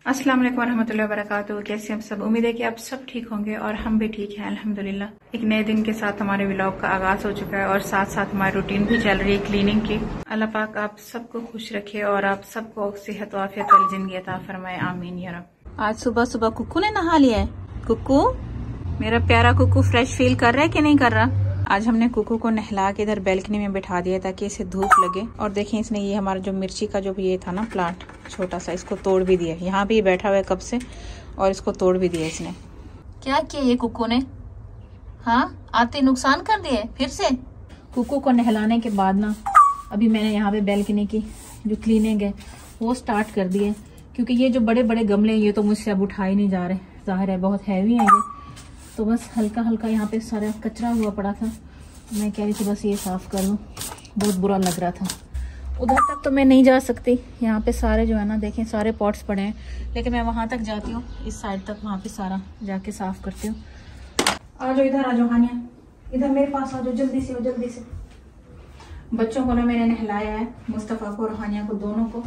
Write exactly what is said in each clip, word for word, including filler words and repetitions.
अस्सलाम वालेकुम रहमतुल्लाहि व बरकातुहू। कैसे हम सब, उम्मीद है कि आप सब ठीक होंगे और हम भी ठीक हैं अल्हम्दुलिल्लाह। एक नए दिन के साथ हमारे व्लॉग का आगाज हो चुका है और साथ साथ हमारी रूटीन भी चल रही है क्लीनिंग की। अल्लाह पाक आप सबको खुश रखे और आप सबको सेहत और आफियत वाली जिंदगी अता फरमाए, आमीन या रब। आज सुबह सुबह कुक्कू ने नहा लिया है। कुक्कू, मेरा प्यारा कुक्कू फ्रेश फील कर रहा है कि नहीं कर रहा? आज हमने कुक्कू को नहला के इधर बैल्कनी में बिठा दिया ताकि इसे धूप लगे। और देखें, इसने ये हमारा जो मिर्ची का जो भी ये था ना प्लांट छोटा सा, इसको तोड़ भी दिया। यहाँ भी बैठा हुआ है कब से और इसको तोड़ भी दिया इसने। क्या किया ये कुक्कू ने? हाँ, आते नुकसान कर दिए फिर से। कुक्कू को नहलाने के बाद ना अभी मैंने यहाँ पे बैल्कनी की जो क्लीनिंग है वो स्टार्ट कर दी है, क्योंकि ये जो बड़े बड़े गमले हैं ये तो मुझसे अब उठा ही नहीं जा रहे, जाहिर है बहुत हैवी है ये। तो बस हल्का हल्का यहाँ पे सारा कचरा हुआ पड़ा था, मैं कह रही थी बस ये साफ कर लूँ, बहुत बुरा लग रहा था। उधर तक तो मैं नहीं जा सकती, यहाँ पे सारे जो है ना देखें सारे पॉट्स पड़े हैं, लेकिन मैं वहाँ तक जाती हूँ, इस साइड तक वहाँ पे सारा जाके साफ करती हूँ। आ जाओ इधर, आ जाओ हानिया, इधर मेरे पास आ जाओ, जल्दी से जल्दी से। बच्चों को ना मैंने नहलाया है, मुस्तफ़ा को और हानिया को, दोनों को।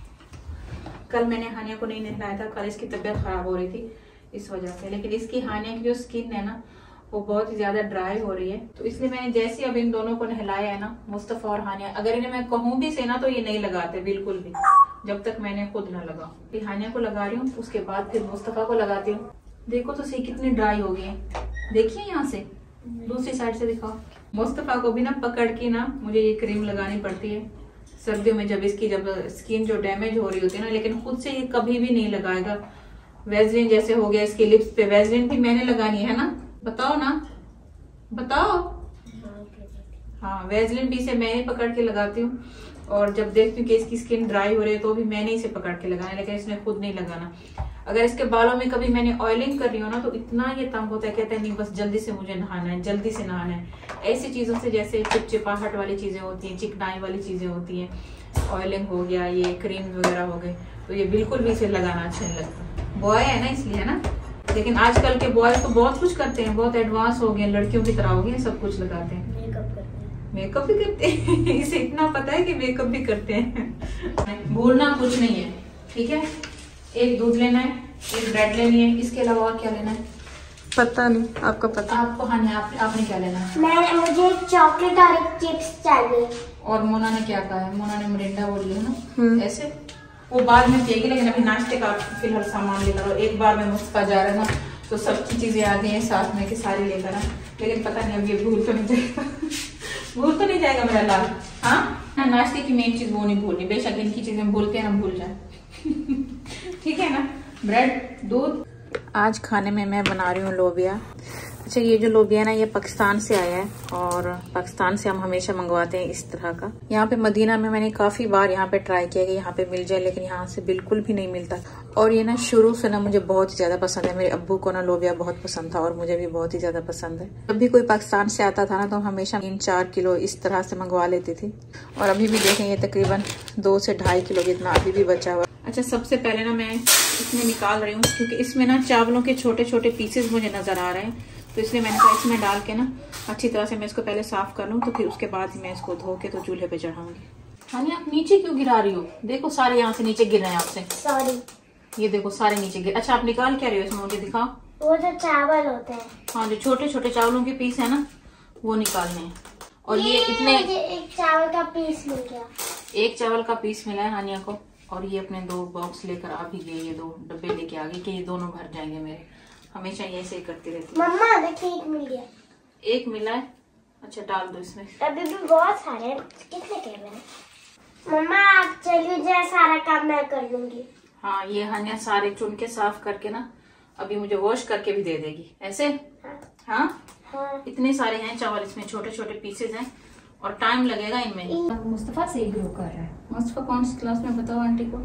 कल मैंने हानिया को नहीं नहलाया था, कल इसकी तबीयत खराब हो रही थी इस वजह से, लेकिन इसकी हानिया की जो स्किन है ना वो बहुत ही ज्यादा ड्राई हो रही है, तो इसलिए मैंने जैसे अब इन दोनों को नहलाया है ना, मुस्तफा और हानिया, अगर इन्हें मैं कहूँ भी से ना तो ये नहीं लगाते बिल्कुल भी, जब तक मैंने खुद ना लगाऊं। फिर हानिया को लगा रही हूँ, उसके बाद फिर मुस्तफा को लगाती हूँ। देखो तो सही कितनी ड्राई हो गई है, देखिए यहाँ से, दूसरी साइड से दिखाओ। मुस्तफा को भी ना पकड़ के ना मुझे ये क्रीम लगानी पड़ती है सर्दियों में, जब इसकी जब स्किन जो डैमेज हो रही होती है ना, लेकिन खुद से ये कभी भी नहीं लगाएगा। वैसलीन जैसे हो गया इसके लिप्स पे, वैसलीन भी मैंने लगानी है ना, बताओ ना, बताओ। हाँ, वैसलीन भी इसे मैं ही पकड़ के लगाती हूँ, और जब देखती हूँ कि इसकी स्किन ड्राई हो रही है तो भी मैंने इसे पकड़ के लगाना है, लेकिन इसने खुद नहीं लगाना। अगर इसके बालों में कभी मैंने ऑयलिंग कर रही हो ना तो इतना ये तंग होता है, कहता है नहीं बस जल्दी से मुझे नहाना है, जल्दी से नहाना है। ऐसी चीजों से जैसे चिपचिपाहट वाली चीजें होती हैं, चिकनाई वाली चीजें होती हैं, ऑयलिंग हो गया, ये क्रीम वगैरह हो गए, तो ये बिल्कुल भी इसे लगाना अच्छा नहीं लगता। बॉय है ना इसलिए, है ना। लेकिन आजकल के बॉय तो बहुत कुछ करते हैं, बहुत एडवांस हो गए, लड़कियों की तरह हो गए, सब कुछ लगाते हैं, मेकअप करते हैं, मेकअप भी करते हैं। इसे इतना पता है कि मेकअप भी करते हैं। भूलना कुछ नहीं है, ठीक है। एक दूध लेना है, एक ब्रेड लेनी है, इसके अलावा और क्या लेना है पता नहीं, आपको पता? आपको हाँ नहीं, आप, आपने क्या लेना है? मैं मुझे चॉकलेट और एक चिप्स चाहिए। और मोना ने क्या कहा है? मोना ने मिरिंडा बोल लिया ना, ऐसे वो बाद में पिएगी, लेकिन अभी नाश्ते का फिलहाल सामान लेकर। और एक बार में मुस्तफा जा रहा है ना तो सबकी चीजें आ गई हैं साथ में कि सारी लेकर आ, लेकिन पता नहीं अब ये भूल तो नहीं जाएगा। भूल तो नहीं जाएगा मेरा लाल। हाँ, नाश्ते की मेन चीज वो नहीं भूलनी, बेशक इनकी चीजें भूलते हैं ना, भूल जाए। ठीक है ना, ब्रेड, दूध। आज खाने में मैं बना रही हूँ लोबिया। अच्छा, ये जो लोबिया ना ये पाकिस्तान से आया है, और पाकिस्तान से हम हमेशा मंगवाते हैं इस तरह का। यहाँ पे मदीना में मैंने काफी बार यहाँ पे ट्राई किया कि यहाँ पे मिल जाए, लेकिन यहाँ से बिल्कुल भी नहीं मिलता। और ये ना शुरू से ना मुझे बहुत ही ज्यादा पसंद है, मेरे अब्बू को ना लोबिया बहुत पसंद था और मुझे भी बहुत ही ज्यादा पसंद है। जब भी कोई पाकिस्तान से आता था ना तो हमेशा तीन चार किलो इस तरह से मंगवा लेती थी, और अभी भी देखें ये तकरीबन दो से ढाई किलो जितना अभी भी बचा हुआ। अच्छा, सबसे पहले ना मैं इसमें निकाल रही हूँ, क्योंकि इसमें ना चावलों के छोटे छोटे पीसेस मुझे नजर आ रहे हैं, तो इसलिए मैंने कहा इसमें डाल के ना अच्छी तरह से मैं इसको पहले साफ कर लूँ, तो फिर उसके बाद ही मैं इसको धो के तो चूल्हे पे चढ़ाऊंगी। हानी, आप नीचे क्यों गिरा रही हो? देखो सारे यहाँ से नीचे गिर रहे हैं आपसे। सॉरी। ये देखो सारे नीचे गिर। अच्छा, आप निकाल क्या रही हो इसमें, मुझे दिखाओ। वो जो चावल होते हैं, हाँ, जो छोटे छोटे चावलों के पीस है ना वो निकालने हैं। और ये, ये इतने एक चावल का पीस मिल गया, एक चावल का पीस मिला है हानिया को, और ये अपने दो बॉक्स लेकर आ भी गए, ये दो डब्बे लेके आ गए कि ये दोनों भर जाएंगे मेरे। हमेशा ये ऐसे ही करती रहती है। मम्मा देखिए, एक मिल गया। एक मिला है? अच्छा, डाल दो इसमें। अभी भी बहुत सारे, कितने के मैंने? मम्मा आप चलिए, जरा सारा काम मैं कर लूंगी। हाँ, ये हानिया सारे चुन के साफ करके ना अभी मुझे वॉश करके भी दे देगी, ऐसे। हाँ हाँ, हाँ। इतने सारे हैं चावल, इसमें छोटे छोटे पीसेज हैं और टाइम लगेगा इनमें। मुस्तफा से ही ग्रो कर रहा है। मुस्तफा कौन सी क्लास में बताओ आंटी को?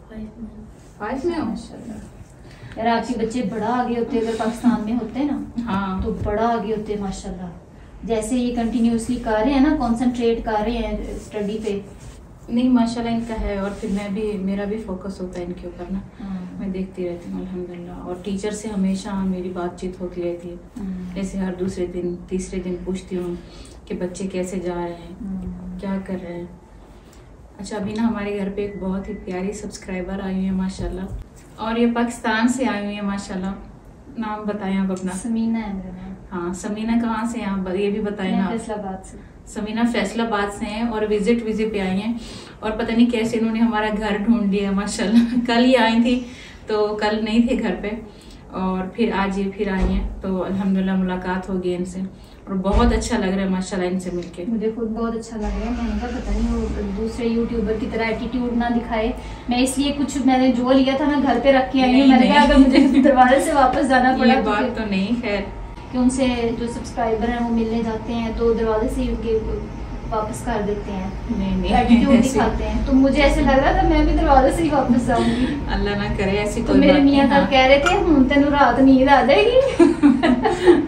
फाइव में हो? माशाल्लाह। यार आपके बच्चे बड़ा आगे होते अगर पाकिस्तान में होते ना, हाँ, तो बड़ा आगे होते माशाल्लाह। जैसे ये कंटिन्यूअसली कर रहे हैं ना, कंसंट्रेट कर रहे हैं स्टडी पे। नहीं माशाल्लाह इनका है, और फिर मैं भी, मेरा भी फोकस होता है इनके ऊपर ना, मैं देखती रहती हूँ अल्हम्दुलिल्लाह। और टीचर से हमेशा मेरी बातचीत होती रहती है, जैसे हर दूसरे दिन तीसरे दिन पूछती हूँ कि बच्चे कैसे जा रहे हैं, क्या कर रहे हैं। अच्छा, अभी ना हमारे घर पे एक बहुत ही प्यारी सब्सक्राइबर आई हुई है माशाल्लाह, और ये पाकिस्तान से आई हुई है माशाल्लाह। नाम बताएं आप अपना। समीना है मेरा नाम। हाँ, समीना कहाँ से हैं आप, ये भी बताएं ना। फैसलाबाद से। समीना फैसलाबाद से हैं और विजिट विजिट पे आई हैं और पता नहीं कैसे इन्होंने हमारा घर ढूंढ लिया माशाल्लाह। कल ही आई थी तो कल नहीं थे घर पे और फिर आज ये फिर आई हैं तो अल्हम्दुलिल्लाह मुलाकात हो गई इनसे और बहुत अच्छा लग रहा है माशाल्लाह इनसे मिलके। मुझे खुद बहुत अच्छा लग रहा है। मैंने कहा पता नहीं वो दूसरे यूट्यूबर की तरह एटीट्यूड ना दिखाए। मैं इसलिए कुछ मैंने जो लिया था ना घर पे रख के आई हूँ। मैंने कहा अगर मुझे दरवाजे से वापस जाना पड़ा ये बात तो नहीं, खैर कि उनसे जो सब्सक्राइबर हैं वो मिलने जाते हैं तो दरवाजे से उनके वापस कर देते हैं, नहीं नहीं एटीट्यूड दिखाते हैं। तो मुझे ऐसे लग रहा था मैं भी दरवाजे से ही वापस जाऊंगी। अल्लाह ना करे ऐसी तो कोई मेरे बात मियाँ नहीं। कल कह रहे थे हूं तेन रात नींद आ जाएगी।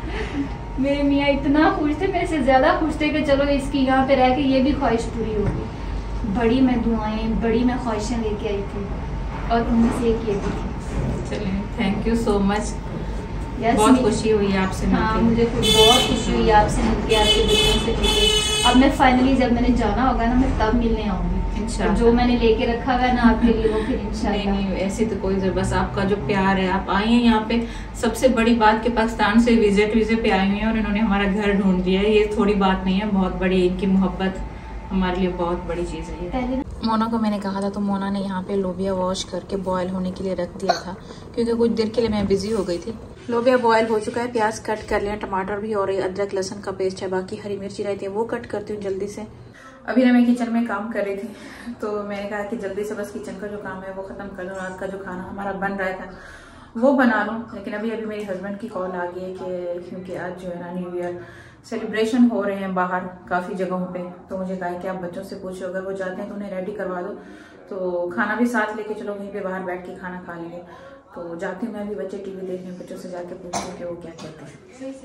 मेरे मियाँ इतना खुश थे, मेरे से ज्यादा खुश थे कि चलो इसकी यहाँ पे रह के ये भी ख्वाहिश पूरी होगी। बड़ी मैं दुआएं बड़ी मैं ख्वाहिशें लेके आई थी और उनमें से एक ये भी थी। चलिए thank you so much, Yes, बहुत खुशी हुई आपसे हाँ मिलके। मुझे खुद बहुत खुशी हुई आपसे मिलके, आपके बच्चों से मिलके। अब मैं फाइनली जब मैंने जाना होगा ना मैं तब मिलने आऊंगी इंशाल्लाह। जो मैंने लेके रखा हुआ है ना आपके लिए वो फिर इंशाल्लाह। नहीं नहीं ऐसी तो कोई जरूरत, बस आपका जो प्यार है, आप आई हैं यहाँ पे। सबसे बड़ी बात कि पाकिस्तान से विजिट विजिट पे आई हुई हैं और इन्होंने हमारा घर ढूंढ दिया है, ये थोड़ी बात नहीं है, बहुत बड़ी इनकी मोहब्बत हमारे लिए बहुत बड़ी चीज़ है। पहले मोना को मैंने कहा था तो मोना ने यहाँ पे लोबिया वॉश करके बॉयल होने के लिए रख दिया था क्योंकि कुछ देर के लिए मैं बिजी हो गई थी। लोबिया बॉयल हो चुका है, प्याज कट कर लिया, टमाटर भी और अदरक लहसुन का पेस्ट है, बाकी हरी मिर्ची रहती है वो कट करती हूँ जल्दी से। अभी ना मैं किचन में काम कर रही थी तो मैंने कहा कि जल्दी से बस किचन का जो काम है वो खत्म कर लूँ, रात का जो खाना हमारा बन रहा था वो बना लूँ। लेकिन अभी अभी मेरे हस्बैंड की कॉल आ गई है कि क्योंकि आज जो है ना न्यू ईयर सेलिब्रेशन हो रहे हैं बाहर काफ़ी जगहों पे, तो मुझे कहा कि आप बच्चों से पूछो अगर वो जाते हैं तो उन्हें रेडी करवा दो, तो खाना भी साथ लेके चलो, वहीं पे बाहर बैठ के खाना खा लेंगे। तो जाती हूँ मैं भी, बच्चे टीवी देख रहे हैं, बच्चों से जाके पूछती हूँ कि वो क्या कहते हैं।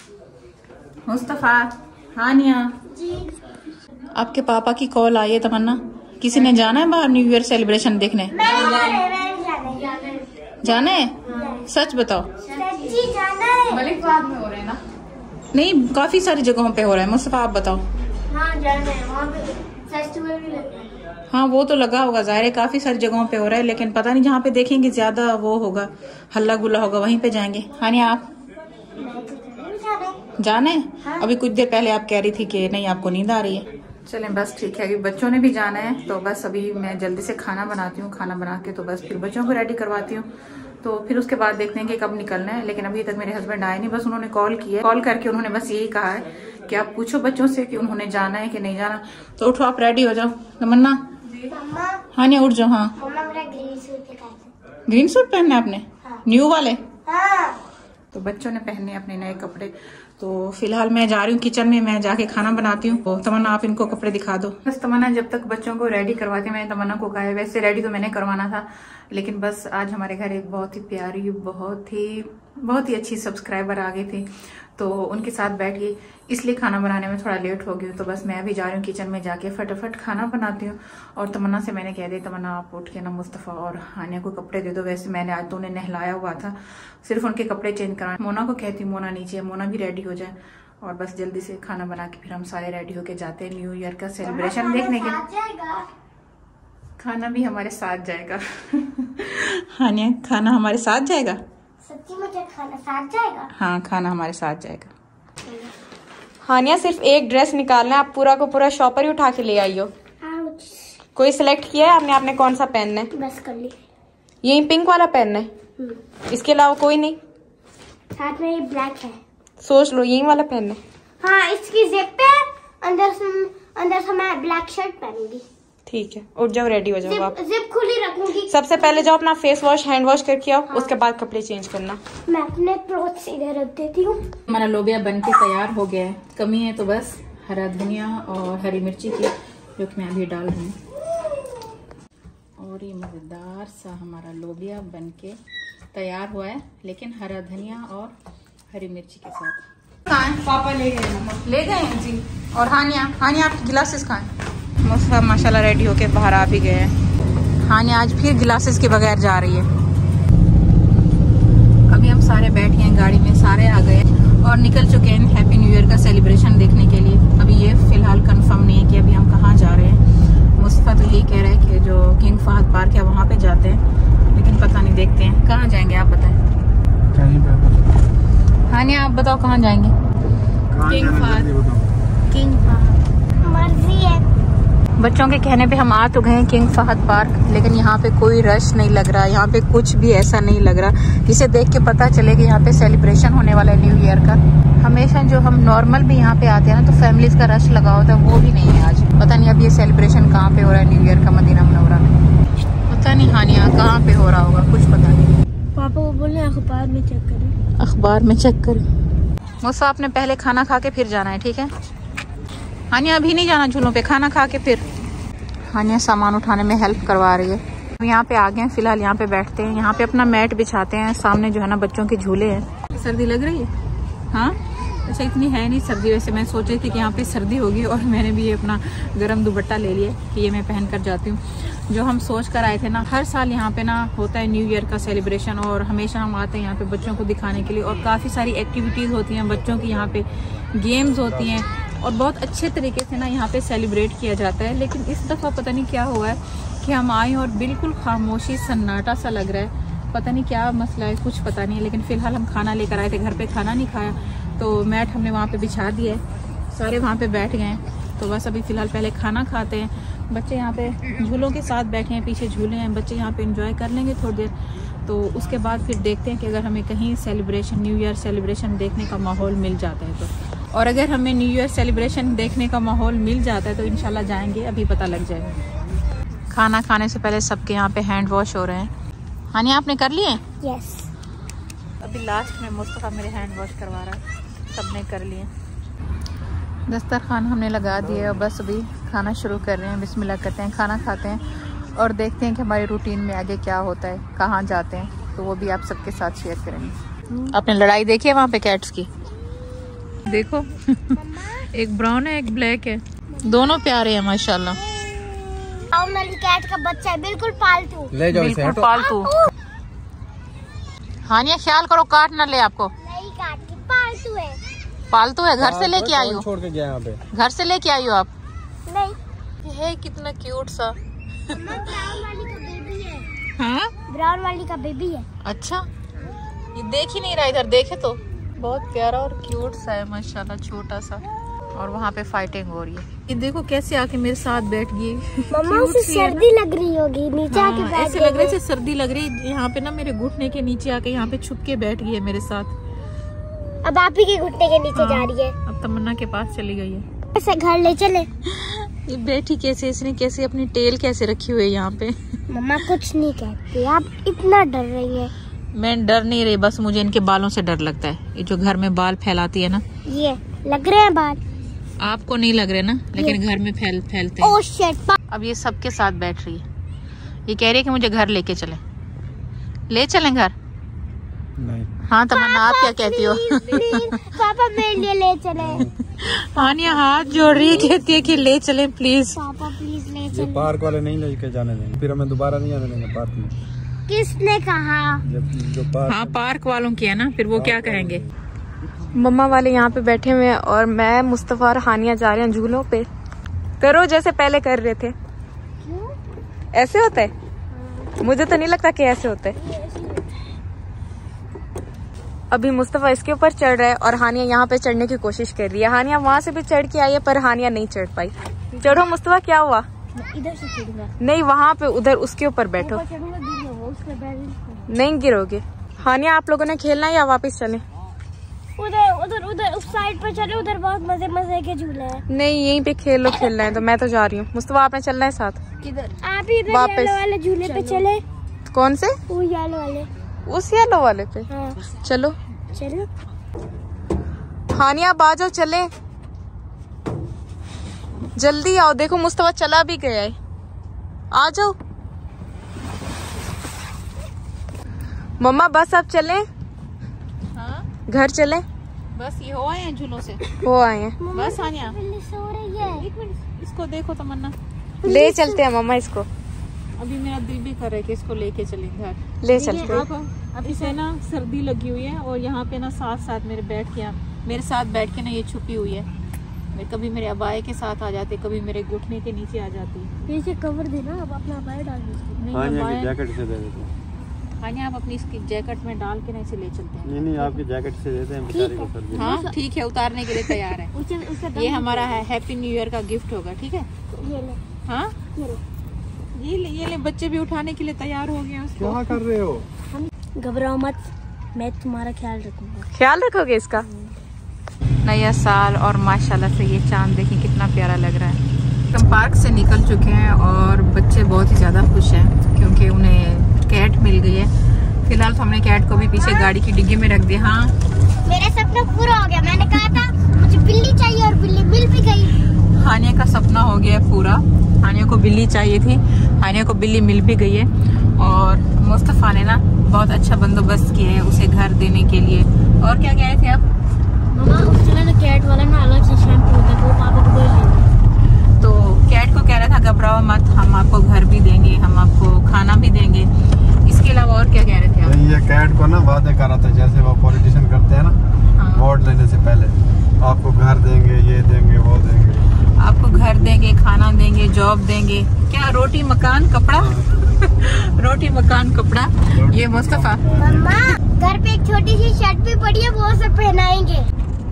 मुस्तफ़ा, हानिया जी आपके पापा की कॉल आई है तमन्ना, किसी ने जाना है बाहर न्यू ईयर सेलिब्रेशन देखने? मैं जाना जाना है? सच बताओ। सच्ची जाना है। मलिकबाग में हो रहे हैं ना? नहीं, काफी सारी जगहों पे हो रहा है। मुस्तफा आप बताओ। हाँ जाना है, वहाँ पे फेस्टिवल भी लगता है। हाँ वो तो लगा होगा, जाहिर है काफी सारी जगहों पे हो रहा है, लेकिन पता नहीं जहाँ पे देखेंगे ज्यादा वो होगा, हल्ला गुल्ला होगा, वहीं पे जाएंगे। हाँ नहीं आप जाना है? हाँ। अभी कुछ देर पहले आप कह रही थी कि नहीं आपको नींद आ रही है। चलें बस ठीक है, अभी बच्चों ने भी जाना है तो बस अभी मैं जल्दी से खाना बनाती हूँ, खाना बना के तो बस फिर बच्चों को रेडी करवाती हूँ, तो फिर उसके बाद देखते हैं कि कब निकलना है। लेकिन अभी तक मेरे हस्बैंड आए नहीं, बस उन्होंने कॉल किया, कॉल करके उन्होंने बस यही कहा है कि आप पूछो बच्चों से कि उन्होंने जाना है कि नहीं जाना। तो उठो आप रेडी हो जाओ। तमन्ना हाँ नहीं उठ जाओ। हाँ ग्रीन सूट दिखाया। ग्रीन सूट पहनना है आपने? हाँ। न्यू वाले? हाँ। तो बच्चों ने पहने अपने नए कपड़े, तो फिलहाल मैं जा रही हूँ किचन में, मैं जाके खाना बनाती हूँ। तो तमन्ना आप इनको कपड़े दिखा दो। बस तमन्ना जब तक बच्चों को रेडी करवाती, मैंने तमन्ना को कहा है, वैसे रेडी तो मैंने करवाना था, लेकिन बस आज हमारे घर एक बहुत ही प्यारी बहुत ही बहुत ही अच्छी सब्सक्राइबर आ गई थी, तो उनके साथ बैठ गई, इसलिए खाना बनाने में थोड़ा लेट हो गई। तो बस मैं अभी जा रही हूँ किचन में, जाके फटाफट खाना बनाती हूँ। और तमन्ना से मैंने कह दिया, तमन्ना आप उठ के ना मुस्तफ़ा और हानिया को कपड़े दे दो। वैसे मैंने आज तो उन्हें नहलाया हुआ था, सिर्फ उनके कपड़े चेंज कराने। मोना को कहती हूँ मोना नीचे है, मोना भी रेडी हो जाए और बस जल्दी से खाना बना के फिर हम सारे रेडी होके जाते हैं न्यू ईयर का सेलिब्रेशन देखने के। खाना भी हमारे साथ जाएगा। हानिया खाना हमारे साथ जाएगा? सच्ची मुझे खाना साथ जाएगा? हाँ खाना हमारे साथ जाएगा। हानिया सिर्फ एक ड्रेस निकालना है, आप पूरा को पूरा शॉपर ही उठा के ले आई हो। हाँ, कोई सिलेक्ट किया है आपने? आपने कौन सा पहनना है? बस कर ली। यही पिंक वाला पहनना है? इसके अलावा कोई नहीं? साथ में ये ब्लैक है। सोच लो यही वाला पहनना है। हाँ इसकी जिप पे अंदर से अंदर से मैं ब्लैक शर्ट पहनूंगी। ठीक है उठ जाओ, रेडी हो जाओ आप। जिप, जिप खुली रखूंगी। सबसे पहले जाओ अपना फेस वॉश हैंड वॉश करके आओ। हाँ। उसके बाद कपड़े चेंज करना। मैं अपने क्लोथ्स इधर रख देती हूँ। हमारा लोबिया बन के तैयार हो गया है, कमी है तो बस हरा धनिया और हरी मिर्ची की, जो कि मैं अभी डाल रही हूँ। और ये मजेदार सा हमारा लोबिया बन के तैयार हुआ है, लेकिन हरा धनिया और हरी मिर्ची के साथ। कहाँ पापा ले गए? ले गए हैं जी। और हानिया, हानिया आपकी गिलासेस कहाँ हैं? मुस्तफा माशाल्लाह रेडी होके बाहर आ भी गए हैं। हानिया आज फिर गिलासेस के बगैर जा रही है। अभी हम सारे बैठे हैं गाड़ी में, सारे आ गए और निकल चुके हैं हैप्पी न्यू ईयर का सेलिब्रेशन देखने के लिए। अभी ये फिलहाल कंफर्म नहीं है कि अभी हम कहाँ जा रहे हैं। मुस्तफा तो यही कह रहा है कि जो किंग फहद पार्क है वहाँ पे जाते हैं, लेकिन लेकिन पता नहीं, देखते हैं कहाँ जाएंगे। आप बताएं। कहीं पे हानिया आप बताओ कहाँ जाएंगे? किंग फहद। किंग फहद मर्जी है। बच्चों के कहने पे हम आ तो गए किंग फहद पार्क, लेकिन यहाँ पे कोई रश नहीं लग रहा। यहाँ पे कुछ भी ऐसा नहीं लग रहा जिसे देख के पता चले कि यहाँ पे सेलिब्रेशन होने वाला है न्यू ईयर का। हमेशा जो हम नॉर्मल भी यहाँ पे आते हैं ना तो फैमिलीज का रश लगा होता है, वो भी नहीं है आज। पता नहीं अब ये सेलिब्रेशन कहाँ पे हो रहा है न्यू ईयर का मदीना मुनव्वरा में। पता नहीं हानिया कहाँ पे हो रहा होगा, कुछ पता नहीं। पापा को बोलने अखबार में चेक करें। अखबार में चेक करें। मुझसे आपने पहले खाना खा के फिर जाना है, ठीक है? हानिया अभी नहीं जाना झूलों पे, खाना खा के फिर। हानिया सामान उठाने में हेल्प करवा रही है। हम यहाँ पे आ गए हैं, फिलहाल यहाँ पे बैठते हैं। यहाँ पे अपना मैट बिछाते हैं। सामने जो है ना बच्चों के झूले हैं। सर्दी लग रही है? हाँ अच्छा, इतनी है नहीं सर्दी। वैसे मैं सोच रही थी कि यहाँ पे सर्दी होगी और मैंने भी ये अपना गर्म दुपट्टा ले लिया कि ये मैं पहन कर जाती हूँ। जो हम सोच कर आए थे ना, हर साल यहाँ पे ना होता है न्यू ईयर का सेलिब्रेशन और हमेशा हम आते हैं यहाँ पे बच्चों को दिखाने के लिए और काफ़ी सारी एक्टिविटीज़ होती हैं बच्चों की। यहाँ पे गेम्स होती हैं और बहुत अच्छे तरीके से ना यहाँ पे सेलिब्रेट किया जाता है। लेकिन इस दफ़ा पता नहीं क्या हुआ है कि हम आए और बिल्कुल खामोशी सन्नाटा सा लग रहा है। पता नहीं क्या मसला है, कुछ पता नहीं है। लेकिन फ़िलहाल हम खाना लेकर आए थे, घर पे खाना नहीं खाया तो मैट हमने वहाँ पे बिछा दिया है। सारे वहाँ पे बैठ गए हैं तो बस अभी फ़िलहाल पहले खाना खाते हैं। बच्चे यहाँ पे झूलों के साथ बैठे हैं, पीछे झूले हैं, बच्चे यहाँ पे एंजॉय कर लेंगे थोड़ी देर। तो उसके बाद फिर देखते हैं कि अगर हमें कहीं सेलिब्रेशन न्यू ईयर सेलिब्रेशन देखने का माहौल मिल जाता है तो। और अगर हमें न्यू ईयर सेलिब्रेशन देखने का माहौल मिल जाता है तो इंशाल्लाह जाएंगे, अभी पता लग जाएगा। खाना खाने से पहले सबके यहाँ पे हैंड वॉश हो रहे हैं। हानिया आपने कर लिए? यस। अभी लास्ट में मुस्तफा मेरे हैंड वॉश करवा रहा है। सबने कर लिए। दस्तरखान हमने लगा दिए और बस अभी खाना शुरू कर रहे हैं। बिस्मिल्लाह करते हैं, खाना खाते हैं और देखते हैं कि हमारी रूटीन में आगे क्या होता है, कहाँ जाते हैं, तो वो भी आप सबके साथ शेयर करेंगे। आपने लड़ाई देखी है वहाँ पे कैट्स की? देखो एक ब्राउन है एक ब्लैक है, दोनों प्यारे हैं माशाल्लाह। ब्राउन वाली कैट का बच्चा है, बिल्कुल पालतू। ले जाओ इसे, बिल्कुल पालतू। हानिया ख्याल करो काट ना ले आपको। नहीं काटती, पालतू है। पालतू है? घर से लेके आई हो? छोड़ के गया यहाँ पे। घर से लेके आई हो आप? नहीं। है कितना क्यूट सा। ब्राउन वाली का बेबी है। हाँ ब्राउन वाली का बेबी है। अच्छा, ये देख ही नहीं रहा इधर, देखे तो बहुत प्यारा और क्यूट सा है माशाल्लाह, छोटा सा। और वहाँ पे फाइटिंग हो रही है। ये देखो कैसे आके मेरे साथ बैठ गई। मम्मा उसे सर्दी लग रही होगी, नीचे हाँ, आके बैठ ऐसे लग रहा है जैसे सर्दी लग रही है। यहाँ पे ना मेरे घुटने के नीचे आके यहाँ पे छुप के बैठ गई है मेरे साथ। अब आप ही के घुटने के नीचे हाँ, जा रही है। अब तमन्ना के पास चली गई है। ऐसे घर ले चले। ये बैठी कैसे, इसने कैसे अपनी टेल कैसे रखी हुई है यहाँ पे। मम्मा कुछ नहीं कहती, आप इतना डर रही है। मैं डर नहीं रही, बस मुझे इनके बालों से डर लगता है। ये जो घर में बाल फैलाती है ना, ये लग रहे हैं बाल। आपको नहीं लग रहे ना, लेकिन घर में फैल फैलते हैं। Oh shit. अब ये सबके साथ बैठ रही है। ये कह रही है कि मुझे घर लेके चले, ले चलें घर? नहीं। हाँ तमन्ना आप क्या कहती हो? पापा मेरे लिए ले चले। हानिया हाथ जोड़ रही है, कहती है कि ले चले प्लीज। पापा प्लीज ले ये चले। पार्क वाले नहीं लेके जाने देंगे, फिर हमें दोबारा नहीं आने देंगे पार्क में। किसने कहा? जब जो पार्क हाँ पार्क वालों की है ना, फिर वो क्या कहेंगे। मम्मा वाले यहाँ पे बैठे हुए हैं और मैं मुस्तफा और हानिया जा रहे हैं झूलों पे। करो जैसे पहले कर रहे थे। ऐसे होता है? मुझे तो नहीं लगता कि ऐसे होता है। अभी मुस्तफा इसके ऊपर चढ़ रहा है और हानिया यहाँ पे चढ़ने की कोशिश कर रही है। हानिया वहाँ से भी चढ़ के आई है पर हानिया नहीं चढ़ पाई। चढ़ो मुस्तफा, क्या हुआ? इधर से चढ़ूंगा। नहीं, वहाँ पे उधर उसके ऊपर बैठो। चढ़ूंगा, गिर जाऊंगा, उसके बैलेंस नहीं गिरोगे। हानिया आप लोगों ने खेलना है या वापस चले? उधर उधर उधर उस साइड पर चले, उधर बहुत मजे मजे के झूले हैं। नहीं, यहीं पे खेल लो, खेलना है तो मैं तो जा रही हूँ। मुस्तफा आपने चलना है साथ? किधर? आप ही इधर वापस। येलो वाले झूले पे चले। कौन से? वो येलो वाले। उस येलो वाले पे? हाँ चलो चलो। हानिया आप आ जाओ, चले जल्दी आओ। देखो मुस्तफा चला भी गया है, आ जाओ। मम्मा बस अब चले? हाँ घर चले? बस ये हो आए हैं झूलों से, हो आए हैं। बस हानिया सो रही है। एक मिनट, इसको देखो तमन्ना। ले चलते हैं मम्मा इसको। अभी मेरा दिल भी कर रहा है कि इसको लेके चले घर। ले चलते हैं। अब अब इसे ना सर्दी लगी हुई है और यहाँ पे ना साथ साथ मेरे बैठ के मेरे साथ बैठ के ना ये छुपी हुई है। मैं कभी मेरे अबाए के साथ आ जाती, कभी मेरे घुटने के नीचे आ जाती। पीछे कवर देना, अब अपना अबाया डाल दो। नहीं हाँ, यहाँ की अबाया जैकेट से दे देते हैं। हानिया आप अपनी इसकी जैकेट में डाल के ना इसे ले चलते हैं। नहीं नहीं आपकी जैकेट से देते हैं बेचारी को सर्दी। हाँ ठीक है, उतारने के लिए तैयार है। उसे, उसे ये हमारा है हैप्पी न्यू ईयर का गिफ्ट होगा, ठीक है। ये ले, हाँ ये ले। ये ले, ये ले, बच्चे भी उठाने के लिए तैयार हो गए हैं उसको। क्या कर रहे हो? घबराओ मत, मैं तुम्हारा ख्याल रखूंगा। ख्याल रखोगे इसका? नया साल और माशाल्लाह से ये चांद देखिए कितना प्यारा लग रहा है। हम पार्क से निकल चुके हैं और बच्चे बहुत ही ज़्यादा खुश हैं क्योंकि उन्हें कैट मिल गई है। फिलहाल तो हमने कैट को भी पीछे गाड़ी की डिग्गी में रख दिया। हाँ मेरा सपना पूरा हो गया। मैंने कहा था मुझे बिल्ली चाहिए और बिल्ली मिल भी गई। हानिया का सपना हो गया पूरा। हानिया को बिल्ली चाहिए थी, हानिया को बिल्ली मिल भी गई है। और मुस्तफ़ा ने ना बहुत अच्छा बंदोबस्त किया है उसे घर देने के लिए। और क्या कह रहे थे आप? मामा उस तरह कैट वाला ना अलग से शैम्पू होता है, वो पापा को ले तो कैट को कह रहा था घबराओ मत, हम आपको घर भी देंगे, हम आपको खाना भी देंगे। इसके अलावा और क्या कह रहे थे आप? ये कैट को ना वादे कर रहा था जैसे वो पॉलिटिशियन करते हैं ना, वोट लेने से पहले आपको घर देंगे, ये देंगे, वो देंगे, आपको घर देंगे, खाना देंगे, जॉब देंगे, क्या रोटी मकान कपड़ा। रोटी मकान कपड़ा। ये मुस्तफ़ा मम्मा घर पे एक छोटी सी शर्ट भी पड़ी है, वो सब पहनाएंगे।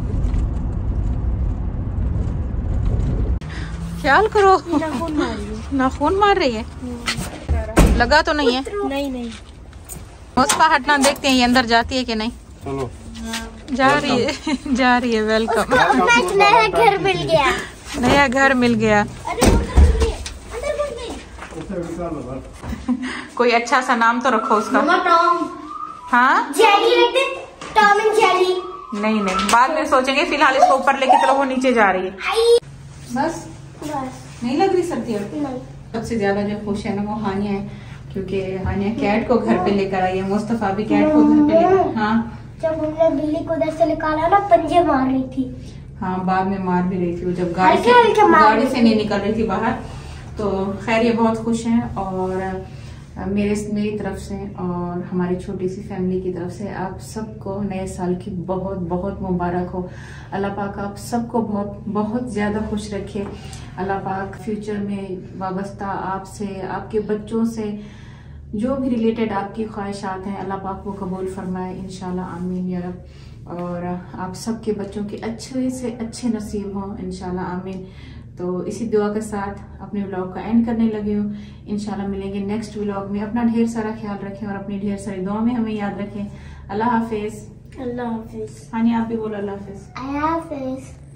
ख्याल करो। नाखून मार रही है। नाखून मार रही है, लगा तो नहीं है? नहीं नहीं मुस्तफ़ा हटना, देखते हैं ये अंदर जाती है कि नहीं। चलो जा रही है जा रही है। वेलकम। एक नया घर मिल गया। नया घर मिल गया। अरे अंदर घुस गई। कोई अच्छा सा नाम तो रखो उसका। मम्मा टॉम हाँ जेली रख दे, टॉम एंड जेली। नहीं नहीं, बाद में सोचेंगे। फिलहाल इसको ऊपर लेके चलो, वो नीचे जा रही है। आई बस बस नहीं लग रही सर्दी अब। नहीं। सबसे ज्यादा जो खुश है ना वो हानिया है क्योंकि हानिया कैट को घर पे लेकर आई है। मुस्तफ़ा भी कैट को घर पे लेकर। हाँ जब हमने बिल्ली को उधर से निकाला ना, पंजे मार रही थी। हाँ बाद में मार भी रही थी वो, जब गाड़ी हल्के हल्के से मार गाड़ी रही से थी। नहीं निकल रही थी बाहर। तो खैर ये बहुत खुश हैं और अ, मेरे मेरी तरफ से और हमारी छोटी सी फैमिली की तरफ से आप सबको नए साल की बहुत बहुत मुबारक हो। अल्लाह पाक आप सबको बहुत बहुत ज्यादा खुश रखे। अल्लाह पाक फ्यूचर में वाबस्ता आपसे, आपके बच्चों से जो भी रिलेटेड आपकी ख्वाहिशात हैं, अल्लाह पाक वो कबूल फरमाए इंशाल्लाह, आमीन या रब। और आप सबके बच्चों के अच्छे से अच्छे नसीब हों इंशाल्लाह, आमीन। तो इसी दुआ के साथ अपने व्लॉग का एंड करने लगे हूँ। इंशाल्लाह मिलेंगे नेक्स्ट व्लॉग में। अपना ढेर सारा ख्याल रखें और अपनी ढेर सारी दुआ में हमें याद रखें। अल्लाह हाफिज। अल्लाह हाफिज। हानिया आप भी बोलो अल्लाह हाफिज। अल्लाह हाफिज।